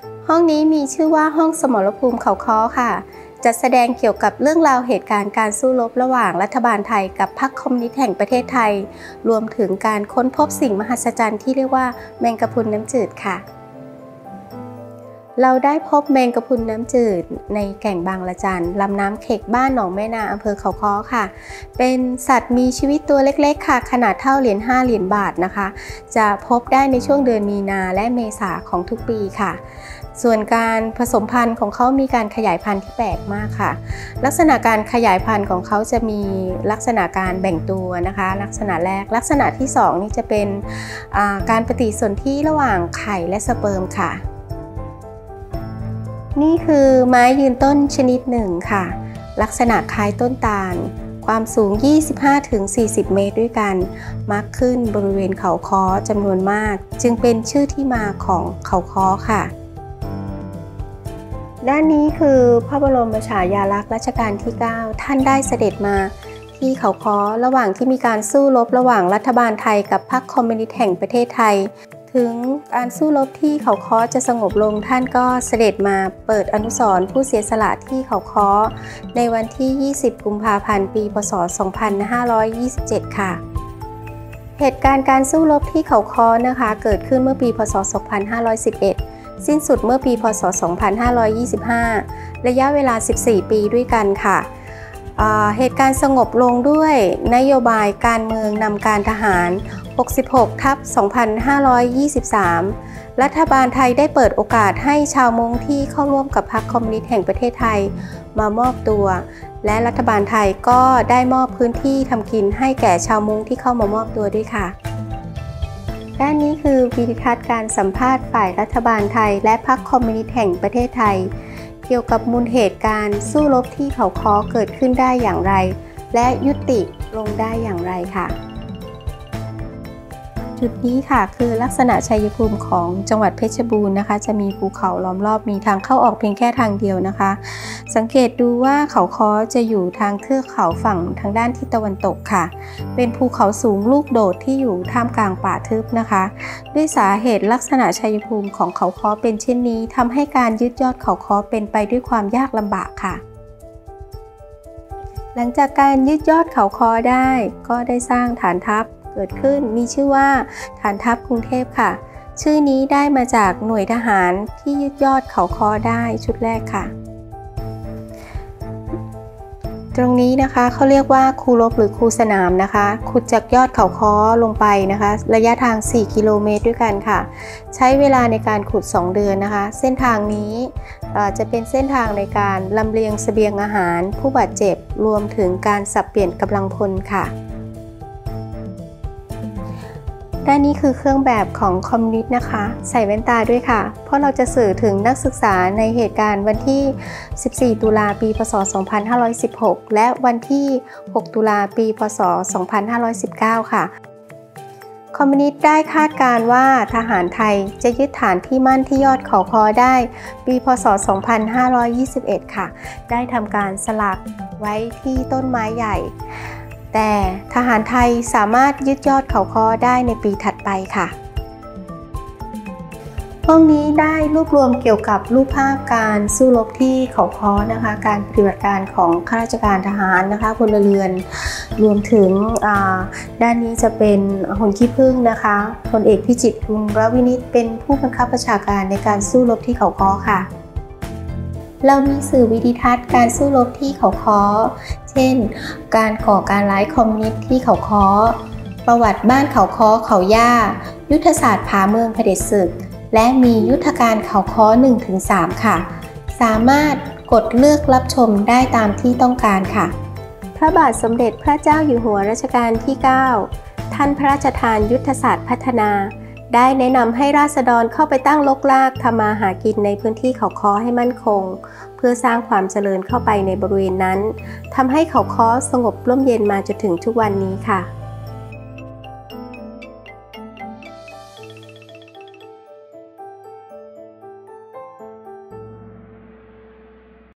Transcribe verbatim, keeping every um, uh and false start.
ห้องนี้มีชื่อว่าห้องสมรภูมิเขาค้อค่ะจัดแสดงเกี่ยวกับเรื่องราวเหตุการณ์การสู้รบระหว่างรัฐบาลไทยกับพรรคคอมมิวนิสต์แห่งประเทศไทยรวมถึงการค้นพบสิ่งมหัศจรรย์ที่เรียกว่าแมงกะพรุนน้ำจืดค่ะเราได้พบแมงกะพรุนน้ำจืดในแก่งบางละจันลำน้ำเข็กบ้านหนองแม่นาอำเภอเขาค้อค่ะเป็นสัตว์มีชีวิตตัวเล็กๆค่ะขนาดเท่าเหรียญห้าเหรียญบาทนะคะจะพบได้ในช่วงเดือนมีนาและเมษาของทุกปีค่ะส่วนการผสมพันธุ์ของเขามีการขยายพันธุ์ที่แปลกมากค่ะลักษณะการขยายพันธุ์ของเขาจะมีลักษณะการแบ่งตัวนะคะลักษณะแรกลักษณะที่สองนี่จะเป็นการปฏิสนธิระหว่างไข่และสเปิร์มค่ะนี่คือไม้ยืนต้นชนิดหนึ่งค่ะลักษณะคล้ายต้นตาลความสูง ยี่สิบห้าถึงสี่สิบ เมตรด้วยกันมักขึ้นบริเวณเขาค้อจำนวนมากจึงเป็นชื่อที่มาของเขาค้อค่ะด้านนี้คือพระบรมฉายาลักษณ์รัชกาลที่เก้าท่านได้เสด็จมาที่เขาค้อระหว่างที่มีการสู้รบระหว่างรัฐบาลไทยกับพรรคคอมมิวนิสต์แห่งประเทศไทยถึงการสู้รบที่เขาค้อจะสงบลงท่านก็เสด็จมาเปิดอนุสรณ์ผู้เสียสละที่เขาค้อในวันที่ยี่สิบกุมภาพันธ์ปีพ.ศ. สองพันห้าร้อยยี่สิบเจ็ดค่ะเหตุการณ์การสู้รบที่เขาค้อนะคะเกิดขึ้นเมื่อปีพ.ศ. สองพันห้าร้อยสิบเอ็ดสิ้นสุดเมื่อปีพ.ศ. สองพันห้าร้อยยี่สิบห้าระยะเวลาสิบสี่ปีด้วยกันค่ะเหตุการณ์สงบลงด้วยนโยบายการเมืองนำการทหารหกสิบหกทับสองพันห้าร้อยยี่สิบสามรัฐบาลไทยได้เปิดโอกาสให้ชาวมงที่เข้าร่วมกับพรรคคอมมิวนิสต์แห่งประเทศไทยมามอบตัวและรัฐบาลไทยก็ได้มอบพื้นที่ทำกินให้แก่ชาวมงที่เข้ามามอบตัวด้วยค่ะด้านนี้คือวิดีทัศน์การสัมภาษณ์ฝ่ายรัฐบาลไทยและพรรคคอมมิวนิสต์แห่งประเทศไทยเกี่ยวกับมูลเหตุการณ์สู้รบที่เขาค้อเกิดขึ้นได้อย่างไรและยุติลงได้อย่างไรค่ะจุดนี้ค่ะคือลักษณะชัยภูมิของจังหวัดเพชรบูรณ์นะคะจะมีภูเขาล้อมรอบมีทางเข้าออกเพียงแค่ทางเดียวนะคะสังเกตดูว่าเขาค้อจะอยู่ทางเทือกเขาฝั่งทางด้านทิศตะวันตกค่ะเป็นภูเขาสูงลูกโดดที่อยู่ท่ามกลางป่าทึบนะคะด้วยสาเหตุลักษณะชัยภูมิของเขาค้อเป็นเช่นนี้ทำให้การยึดยอดเขาค้อเป็นไปด้วยความยากลำบากค่ะหลังจากการยึดยอดเขาค้อได้ก็ได้สร้างฐานทัพเกิดขึ้นมีชื่อว่าฐานทัพกรุงเทพค่ะชื่อนี้ได้มาจากหน่วยทหารที่ยึดยอดเขาค้อได้ชุดแรกค่ะตรงนี้นะคะเขาเรียกว่าคูรบหรือคูสนามนะคะขุดจากยอดเขาค้อลงไปนะคะระยะทางสี่กิโลเมตรด้วยกันค่ะใช้เวลาในการขุดสองเดือนนะคะเส้นทางนี้จะเป็นเส้นทางในการลำเลียงเสบียงอาหารผู้บาดเจ็บรวมถึงการสับเปลี่ยนกำลังพลค่ะด้านนี้คือเครื่องแบบของคอมมิวนิสต์นะคะใส่แว่นตาด้วยค่ะเพราะเราจะสื่อถึงนักศึกษาในเหตุการณ์วันที่สิบสี่ตุลาปีพ.ศ. สองพันห้าร้อยสิบหกและวันที่หกตุลาปีพ.ศ. สองพันห้าร้อยสิบเก้าค่ะคอมมิวนิสต์ได้คาดการณ์ว่าทหารไทยจะยึดฐานที่มั่นที่ยอดเขาค้อได้ปีพ.ศ. สองพันห้าร้อยยี่สิบเอ็ดค่ะได้ทำการสลักไว้ที่ต้นไม้ใหญ่แต่ทหารไทยสามารถยึดยอดเขาค้อได้ในปีถัดไปค่ะห้องนี้ได้รวบรวมเกี่ยวกับรูปภาพการสู้รบที่เขาค้อนะคะการปฏิบัติการของข้าราชการทหารนะคะพลเรือนรวมถึงด้านนี้จะเป็นหุ่นขี้ผึ้งนะคะพลเอกพิจิตรวงศ์รวินิจเป็นผู้บังคับบัญชาการในการสู้รบที่เขาค้อค่ะเรามีสื่อวิดีทัศน์การสู้รบที่เขาค้อเช่นการก่อการร้ายคอมมิวนิสต์ที่เขาค้อประวัติบ้านเขาค้อเขาย่ายุทธศาสตร์ผาเมืองเผด็จศึกและมียุทธการเขาค้อ หนึ่งถึงสาม ค่ะสามารถกดเลือกรับชมได้ตามที่ต้องการค่ะพระบาทสมเด็จพระเจ้าอยู่หัวรัชกาลที่เก้าท่านพระราชทานยุทธศาสตร์พัฒนาได้แนะนำให้ราษฎรเข้าไปตั้งรกรากทำมาหากินในพื้นที่เขาค้อให้มั่นคงเพื่อสร้างความเจริญเข้าไปในบริเวณนั้นทำให้เขาค้อสงบร่มเย็นมาจนถึงทุกวันนี้ค่ะ